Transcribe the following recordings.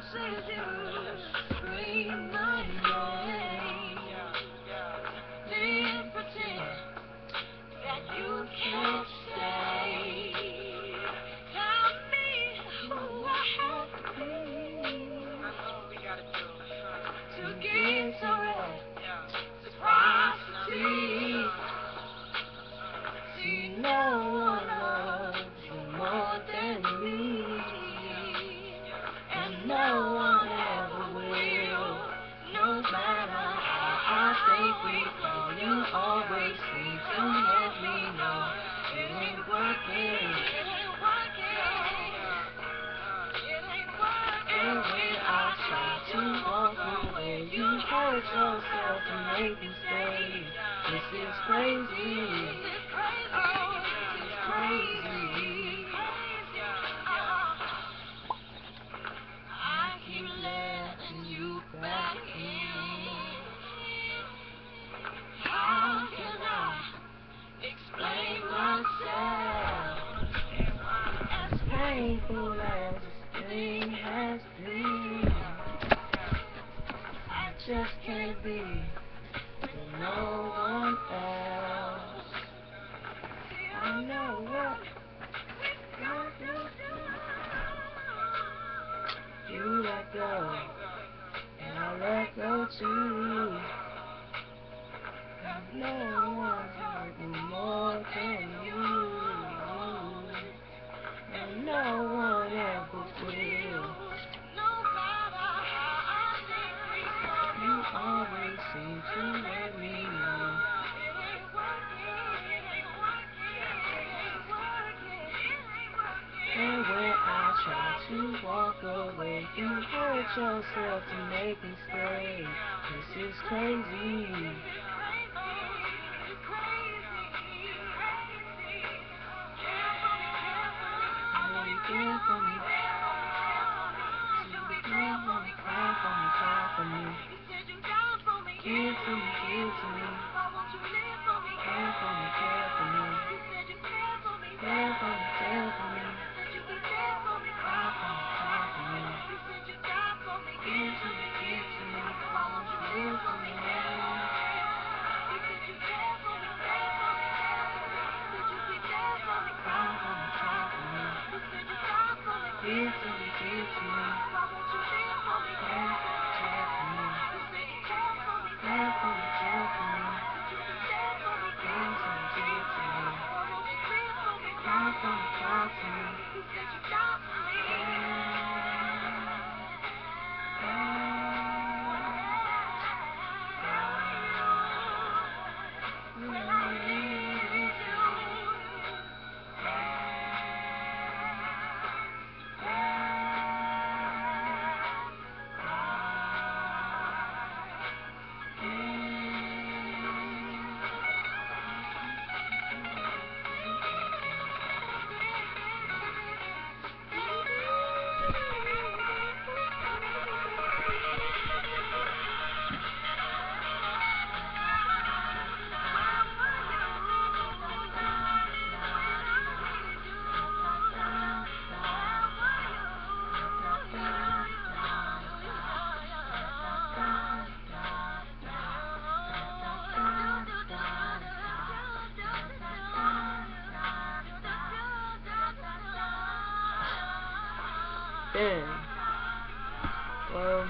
says you scream my name, then pretend that you can't stay. Tell me who I have to be to get so red, to prostitute. See, no one loves you more than me, and no one ever will. No matter how I stay free from you, always seem to let me know it ain't working. It ain't working. It ain't working. And when I try to walk away, you hurt yourself and make me stay. This is crazy. This is crazy. Oh, this is crazy. I keep letting you back in. How can I explain myself? As painful as this thing has been, I just can't be with no one else. I know what you let go, and I let go too. No one hurt me more than you, and no one ever will. No matter how I stay free from you, always seem to let me know it ain't working, it ain't working, it ain't working, it ain't working. And when I try to walk away, you hurt yourself to make me stay. This is crazy. Care for me, cry for me, cry for me. Give to me, give to me. Care for me, care for me. Care for me, care for me. Cry for me, cry for me. Give to me, give to me. Live for me, cry for me, cry for me. Give to me, give to me. Care for me. Care for me, care for me. Give to me, give to me. Cry for me, cry for me. Yeah. Well,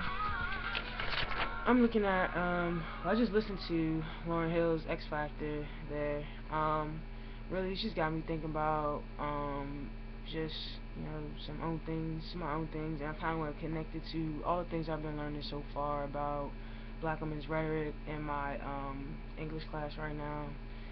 I'm looking at I just listened to Lauryn Hill's X Factor there. Really she's got me thinking about just, you know, some my own things, and I kinda wanna connect it to all the things I've been learning so far about black women's rhetoric in my English class right now.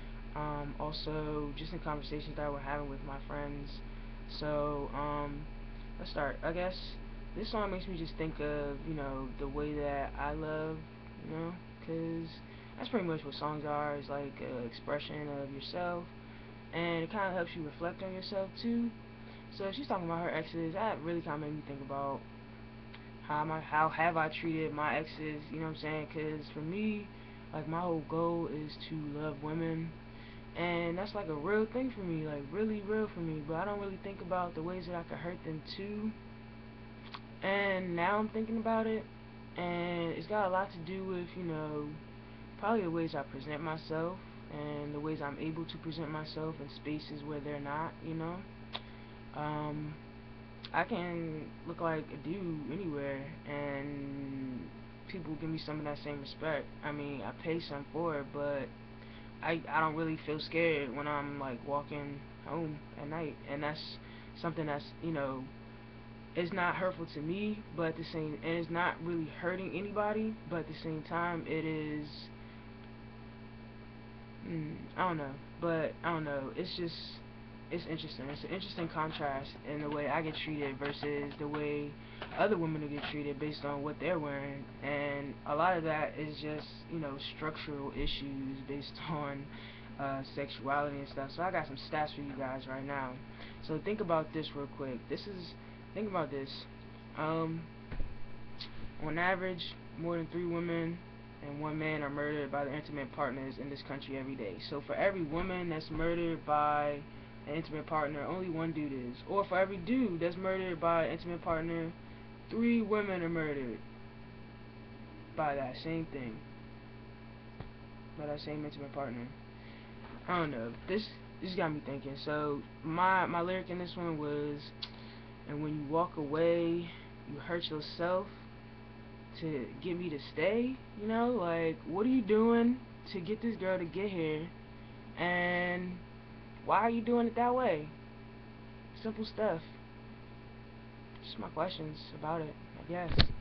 Also just in conversations that we're having with my friends. So, let's start. I guess this song makes me just think of, you know, the way that I love, you know, because that's pretty much what songs are. It's like an expression of yourself, and it kind of helps you reflect on yourself too. So she's talking about her exes. That really kind of made me think about how have I treated my exes, you know what I'm saying? Because for me, like, my whole goal is to love women, and that's like a real thing for me, like really real for me, but I don't really think about the ways that I could hurt them too. And then now I'm thinking about it, and it's got a lot to do with, you know, probably the ways I present myself and the ways I'm able to present myself in spaces where they're not, you know. Um, I can look like a dude anywhere, and people give me some of that same respect. I mean, I pay some for it, but I don't really feel scared when I'm like walking home at night, and that's something that's, you know, it's not hurtful to me, but at the same, and it's not really hurting anybody, but at the same time it is, I don't know, but I don't know, it's just, it's interesting. It's an interesting contrast in the way I get treated versus the way other women get treated based on what they're wearing, and a lot of that is just, you know, structural issues based on sexuality and stuff. So I got some stats for you guys right now. So think about this real quick. Think about this. On average, more than 3 women and 1 man are murdered by their intimate partners in this country every day. So for every woman that's murdered by an intimate partner, only 1 dude is. Or for every dude that's murdered by an intimate partner, 3 women are murdered by that same thing, by that same intimate partner. I don't know. This got me thinking. So my lyric in this one was, and when you walk away, you hurt yourself to get me to stay. You know, like, what are you doing to get this girl to get here, and why are you doing it that way? Simple stuff. Just my questions about it, I guess.